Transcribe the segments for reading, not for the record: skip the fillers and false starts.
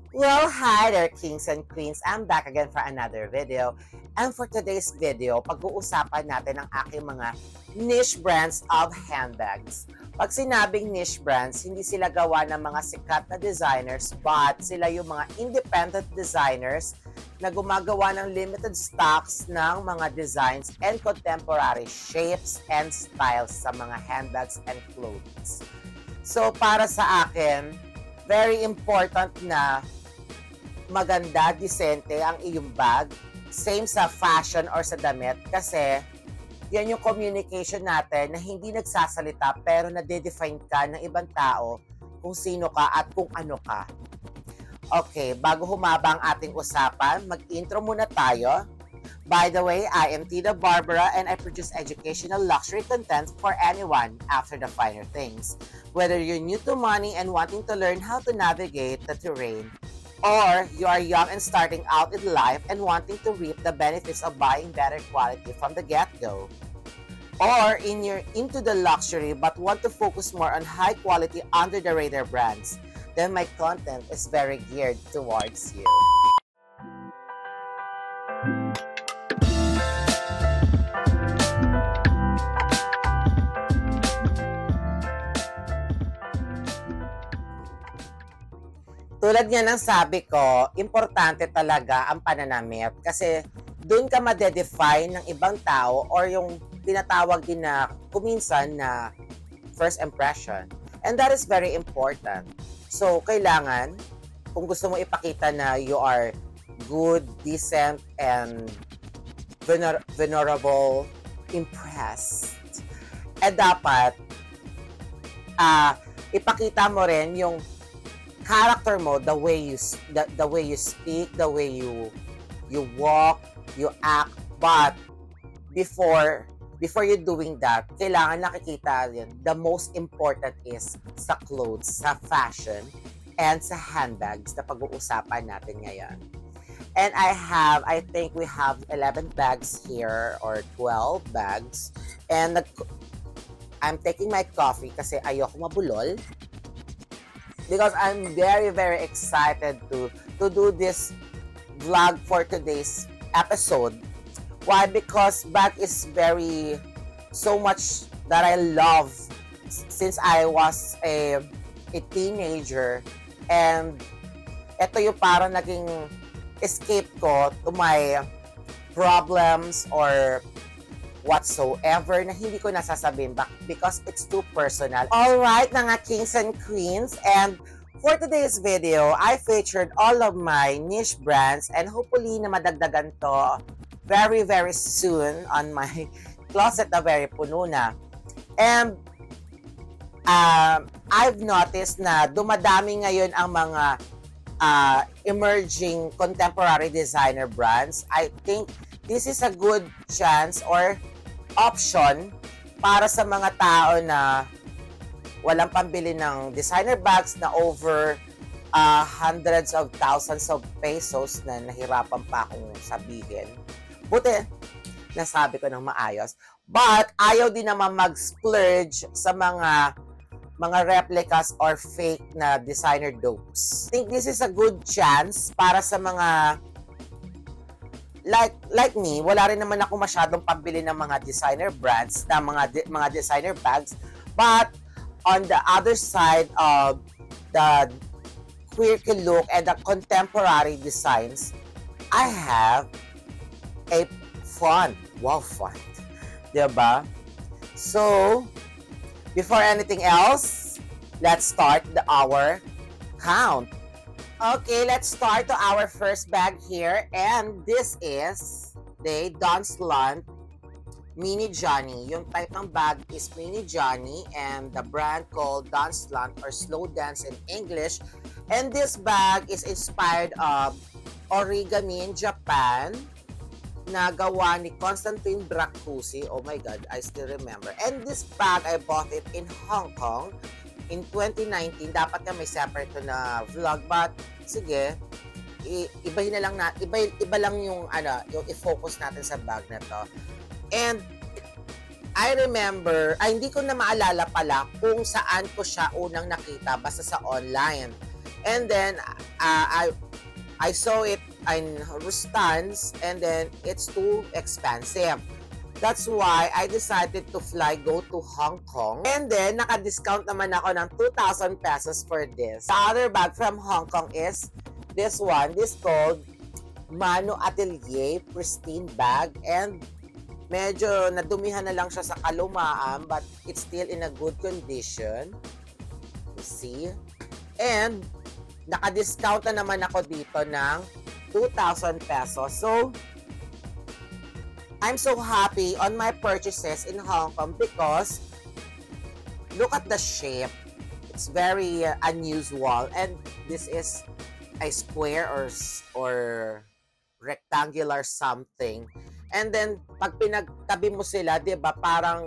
Well, hi there, kings and queens. I'm back again for another video. And for today's video, pag-uusapan natin ang aking mga niche brands of handbags. Pag sinabing niche brands, hindi sila gawa ng mga sikat na designers, but sila yung mga independent designers na gumagawa ng limited stocks ng mga designs and contemporary shapes and styles sa mga handbags and clothes. So, para sa akin, very important na maganda, disente ang iyong bag. Same sa fashion or sa damit kasi yan yung communication natin na hindi nagsasalita pero nade-define ka ng ibang tao kung sino ka at kung ano ka. Okay, bago humaba ang ating usapan, mag-intro muna tayo. By the way, I am Tita Barbara and I produce educational luxury content for anyone after the finer things. Whether you're new to money and wanting to learn how to navigate the terrain, or you are young and starting out in life and wanting to reap the benefits of buying better quality from the get-go. Or you're into the luxury but want to focus more on high-quality under-the-radar brands, then my content is very geared towards you. Tulad nga ng sabi ko, importante talaga ang pananamit kasi doon ka madedefine ng ibang tao or yung tinatawag din na kuminsan na first impression. And that is very important. So, kailangan, kung gusto mo ipakita na you are good, decent, and venerable, impressed, dapat ipakita mo rin yung character mo, the way you speak, the way you walk, you act. But before you doing that, kailangan nakikita rin, the most important is sa clothes, sa fashion, and sa handbags na pag-uusapan natin ngayon. And I think we have 11 bags here or 12 bags. And I'm taking my coffee kasi ayoko mabulol. Because I'm very, very excited to do this vlog for today's episode. Why? Because bag is so much that I love since I was a teenager. And ito yung parang naging escape ko to my problems or whatsoever na hindi ko nasasabihin because it's too personal. Alright, mga kings and queens, and for today's video, I featured all of my niche brands and hopefully na madagdagan to very, very soon on my closet na very puno na. And I've noticed na dumadami ngayon ang mga emerging contemporary designer brands. I think this is a good chance or option para sa mga tao na walang pambili ng designer bags na over hundreds of thousands of pesos na nahirapan pa akong sabihin. Buti, nasabi ko ng maayos. But, ayaw din naman mag-splurge sa mga replicas or fake na designer dupes. I think this is a good chance para sa mga like me, wala rin naman ako masyadong pambili ng mga designer brands, na mga designer bags. But on the other side of the quirky look and the contemporary designs, I have a font. Wow, font. Diba? So, before anything else, let's start our count. Okay, let's start to our first bag here, and this is the Don Slant Mini Johnny. Yung type ng bag is Mini Johnny and the brand called Don Slant or Slow Dance in English. And this bag is inspired of origami in Japan na gawa ni Constantine Brancusi. Oh my God, I still remember. And this bag, I bought it in Hong Kong in 2019. Dapat na may separate na vlog, but sige, ibahin na lang iba lang yung yung i-focus natin sa bag na to. And I remember, hindi ko na maalala pala kung saan ko siya unang nakita, basta sa online. And then I saw it in Rustan's and then it's too expensive. That's why I decided to go to Hong Kong. And then, naka-discount naman ako ng 2,000 pesos for this. The other bag from Hong Kong is this one. This called Mano Atelier Pristine Bag. And medyo nadumihan na lang siya sa kalumaan, but it's still in a good condition. You see? And, naka-discount na naman ako dito ng 2,000 pesos. So, I'm so happy on my purchases in Hong Kong because look at the shape. It's very unusual, and this is a square or rectangular something. And then pag pinagtabi mo sila, 'di ba,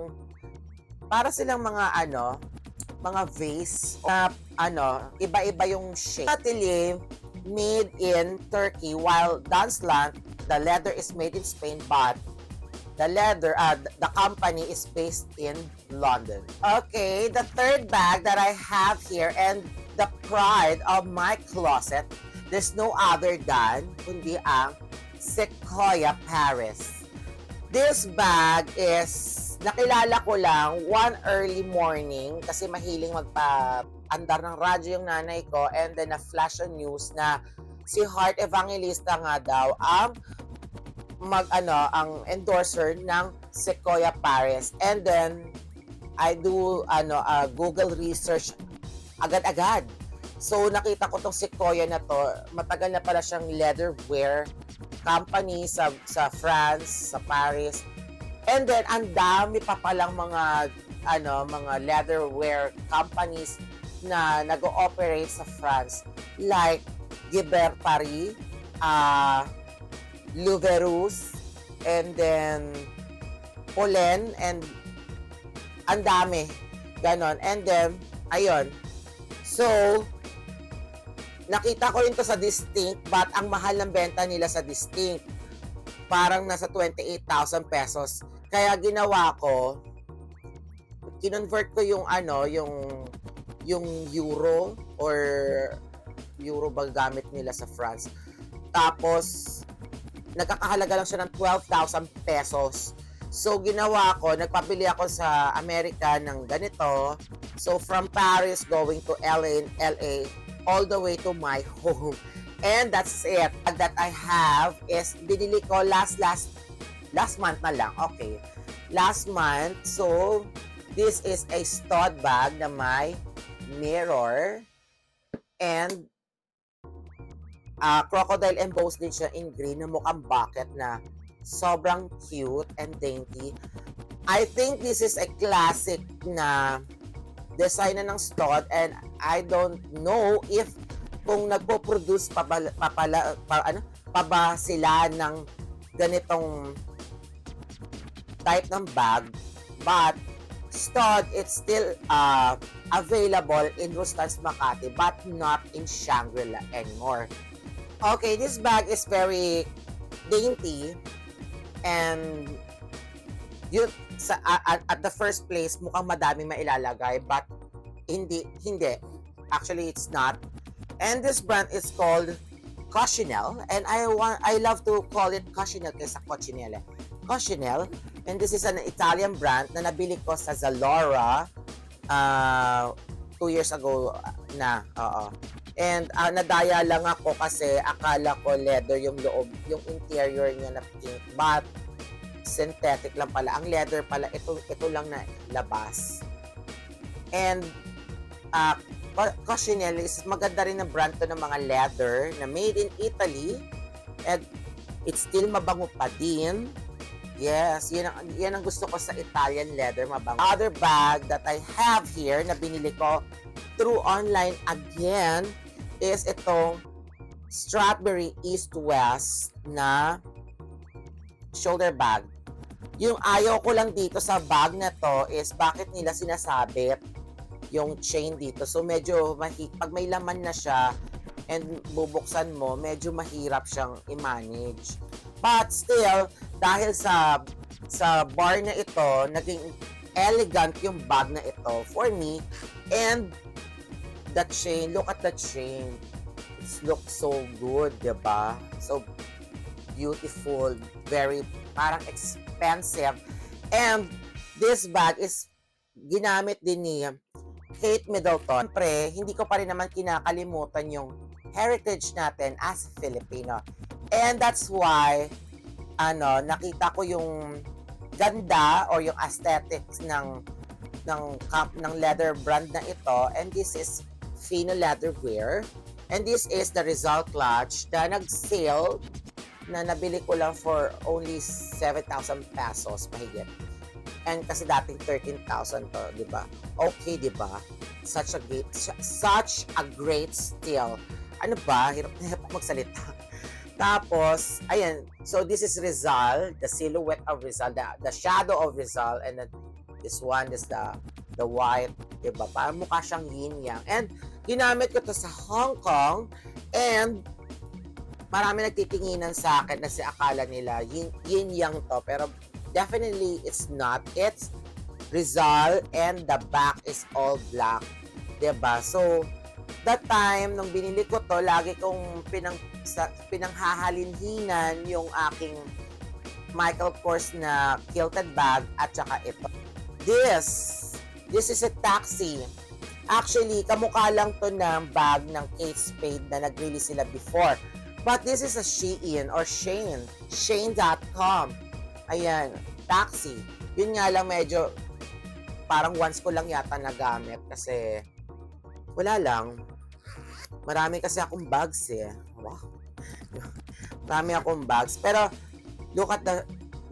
para silang mga mga vase na iba-iba yung shape. Atelier made in Turkey, while Dansland, the leather is made in Spain, but the company is based in London. Okay, the third bag that I have here and the pride of my closet, there's no other than kundi ang Sequoia Paris. This bag is, nakilala ko lang one early morning kasi mahiling magpa-andar ng radyo yung nanay ko, and then na-flash on news na si Heart Evangelista nga daw ang ang endorser ng Sequoia Paris. And then I do Google research agad-agad. So nakita ko tong Sequoia na to, matagal na pala siyang leatherware company sa France, sa Paris. And then ang dami pa palang mga leatherware companies na nag-ooperate sa France, like Guibert Paris, Louverus, and then Polen, and ang dami. Ganon. And then, ayun. So, nakita ko rin to sa Distinct, but ang mahal ng benta nila sa Distinct, parang nasa 28,000 pesos. Kaya ginawa ko, kinonvert ko yung yung euro, or euro ba gamit nila sa France. Tapos, nagkakahalaga lang siya ng 12,000 pesos. So, ginawa ko, nagpabili ako sa Amerika ng ganito. So, from Paris going to LA, all the way to my home. And that's it. That I have is, binili ko last month na lang. Okay. Last month. So, this is a stud bag na may mirror. And crocodile embossed din siya in green na mukhang bucket na sobrang cute and dainty. I think this is a classic na design na ng stud, and I don't know if kung nagpo-produce pa ba sila ng ganitong type ng bag, but stud, it's still available in Rustan's Makati, but not in Shangri-La anymore. Okay, this bag is very dainty, and yun, at the first place, mukhang madaming mailalagay, but hindi. Actually, it's not. And this brand is called Coccinelle, and I love to call it Coccinelle kaysa Coccinelle. Coccinelle, and this is an Italian brand na nabili ko sa Zalora 2 years ago na. And nadaya lang ako kasi akala ko leather yung loob, yung interior niya na pink, but synthetic lang pala. Ang leather pala, ito lang na labas. And Coccinelle is maganda rin na brand to ng mga leather na made in Italy, and it's still mabango pa din. Yes, yan ang gusto ko sa Italian leather, mabango. Other bag that I have here na binili ko through online again is itong Strawberry East West na shoulder bag. Yung ayaw ko lang dito sa bag na to is bakit nila sinasabit yung chain dito. So medyo pag may laman na siya and bubuksan mo, medyo mahirap siyang i-manage. But still, dahil sa bar na ito, naging elegant yung bag na ito for me. And the chain, look at the chain. looks so good, diba? So beautiful, very parang expensive. And this bag is ginamit din ni Kate Middleton. Siyempre, hindi ko pa rin naman kinakalimutan yung heritage natin as Filipino. And that's why, nakita ko yung ganda or yung aesthetics ng leather brand na ito. And this is Fino Leatherware. And this is the Rizal clutch na nag-sale na nabili ko lang for only 7,000 pesos mahigit. And kasi dating 13,000 to, di ba? Okay, di ba? Such a great steal. Ano ba? Hirap na hirap magsalita. Tapos, ayan. So, this is Rizal, the silhouette of Rizal, the shadow of Rizal, and then this one is the white, di ba? Parang mukha siyang yin-yang. And ginamit ko to sa Hong Kong, and marami nagtitinginan sa akin na akala nila yin-yang to, pero definitely it's not. It's Rizal and the back is all black, diba? So that time nung binili ko to, lagi kong pinanghahalinhinan yung aking Michael Kors na kilted bag at saka ito. This is a Taxi. Actually, kamukha lang to ng bag ng Kate Spade na nag-release sila before. But this is a Shein or Shane. Shane.com. Ayan, Taxi. Yun nga lang medyo, parang once ko lang yata nagamit kasi wala lang. Marami kasi akong bags eh. Wow. Marami akong bags. Pero look at the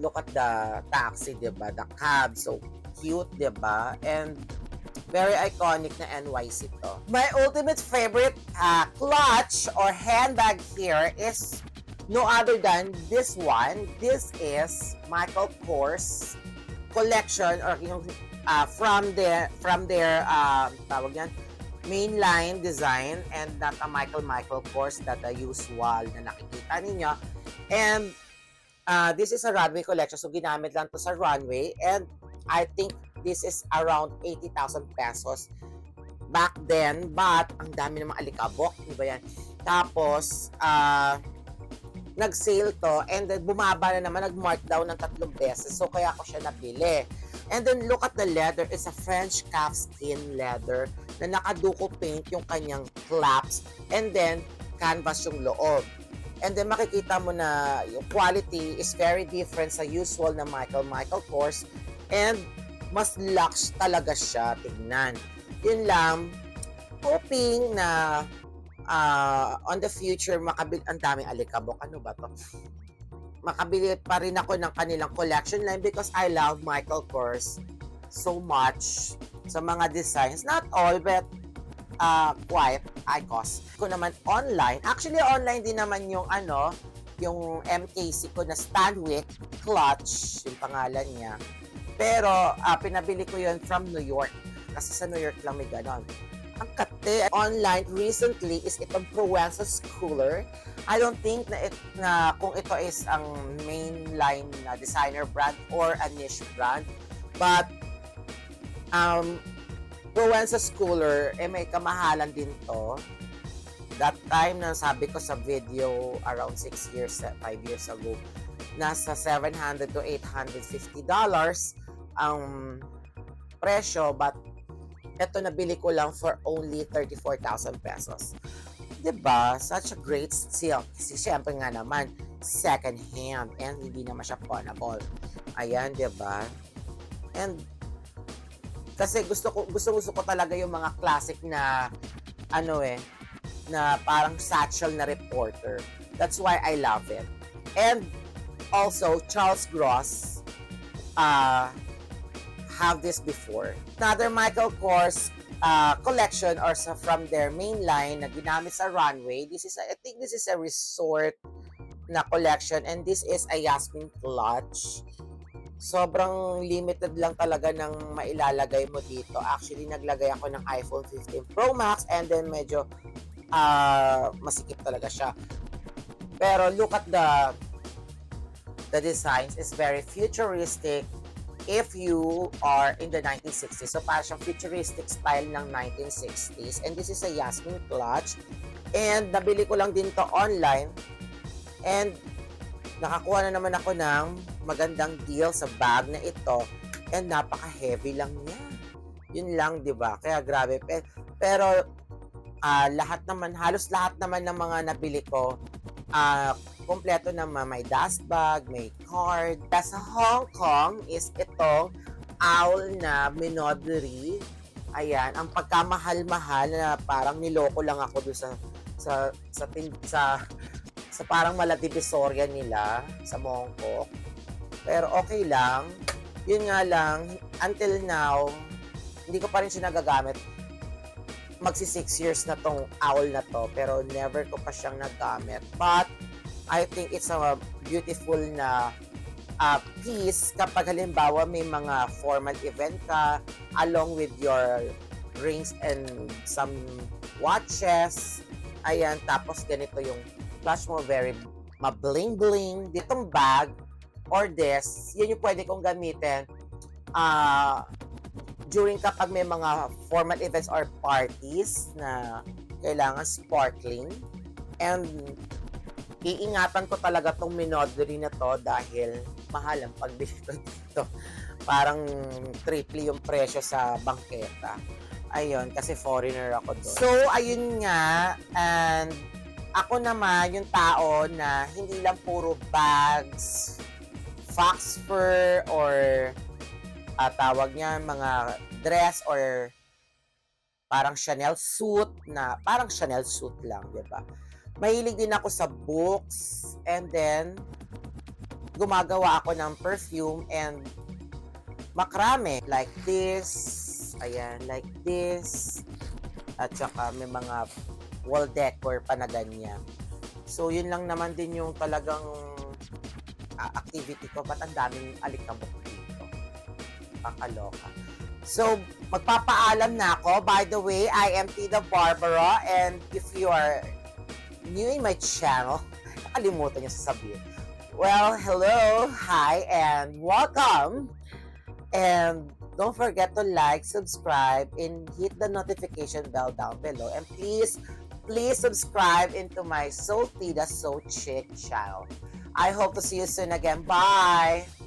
Taxi, diba? The cab, so cute, diba? And very iconic na NYC to. My ultimate favorite clutch or handbag here is no other than this one. This is Michael Kors collection or yung from their tawag yan, mainline design, and not a Michael Kors that the usual na nakikita ninyo. And this is a runway collection, so ginamit lang to sa runway, and I think this is around 80,000 pesos back then, but ang dami namang alikabok, di ba yan? Tapos, nag-sale to, and then bumaba na naman, nag-markdown ng 3 beses, so kaya ko siya nabili. And then, look at the leather. It's a French calfskin leather na nakaduko paint yung kanyang flaps, and then, canvas yung loob. And then, makikita mo na yung quality is very different sa usual na Michael Kors, and mas luxe talaga siya tignan. Yun lang, hoping na on the future makabili, ang daming alikabok, ano ba to? Makabili pa rin ako ng kanilang collection line because I love Michael Kors so much sa mga designs. Not all, but quite icons. Ko naman online. Actually, online din naman yung yung MKC ko na Stanwick Clutch, yung pangalan niya. Pero, pinabili ko yun from New York. Kasi sa New York lang may ganon. Ang kate online recently is itong Provenza Schooler. I don't think na kung ito is ang mainline na designer brand or a niche brand. But, Provenza Schooler, may kamahalan din to. That time na sabi ko sa video around 5 years ago, nasa $700 to $850 ang presyo, but eto nabili ko lang for only 34,000 pesos. Diba? Such a great steal. Kasi syempre nga naman, second hand and hindi naman siya pawnable. Ayan, diba? And kasi gusto ko talaga yung mga classic na na parang satchel na reporter. That's why I love it. And also, Charles Gross have this before. Another Michael Kors collection or from their main line na ginamit sa runway. I think this is a resort na collection, and this is a Yasmin clutch. Sobrang limited lang talaga ng mailalagay mo dito. Actually, naglagay ako ng iPhone 15 Pro Max, and then medyo masikip talaga siya. Pero look at the designs. Is very futuristic if you are in the 1960s. So parang siyang futuristic style ng 1960s. And this is a Yasmin clutch. And nabili ko lang din to online. And nakakuha na naman ako ng magandang deal sa bag na ito. And napaka-heavy lang niya. Yun lang, di ba? Kaya grabe. Pero lahat naman, halos lahat naman ng mga nabili ko, kompleto naman. May dust bag, may card. Sa Hong Kong is itong owl na Minodori. Ayan, ang pagkamahal-mahal na parang niloko lang ako doon sa parang Maladivisoria nila sa Mongkok. Pero okay lang. Yun nga lang, until now, hindi ko pa rin siya nagagamit. Magsi 6 years na tong owl na to, pero never ko pa siyang nagamit. But I think it's a beautiful na piece kapag halimbawa may mga formal event ka along with your rings and some watches. Ayan, tapos ganito yung flash mo, very mabling-bling. Ditong bag or this, yun yung pwede kong gamitin during kapag may mga formal events or parties na kailangan sparkling. And iingatan ko talaga tong Minodori na to dahil mahal ang pagbili ko dito. Parang triple yung presyo sa bangketa. Ayun, kasi foreigner ako doon. So, ayun nga. And ako naman, yung tao na hindi lang puro bags, fox fur, or tawag niya, mga dress, or parang Chanel suit na, parang Chanel suit lang, di ba? Mahilig din ako sa books, and then gumagawa ako ng perfume and makrame like this, ayan, like this, at saka may mga wall decor pa na ganyan. So yun lang naman din yung talagang activity ko. Ba't ang daming alikabok dito? Kakaloka. So, magpapaalam na ako. By the way, I am Tita Barbara, and if you are new in my channel, nakalimutan niyo sasabihin. Well, hello, hi, and welcome. And don't forget to like, subscribe, and hit the notification bell down below. And please subscribe into my So Tita So Chick channel. I hope to see you soon again. Bye!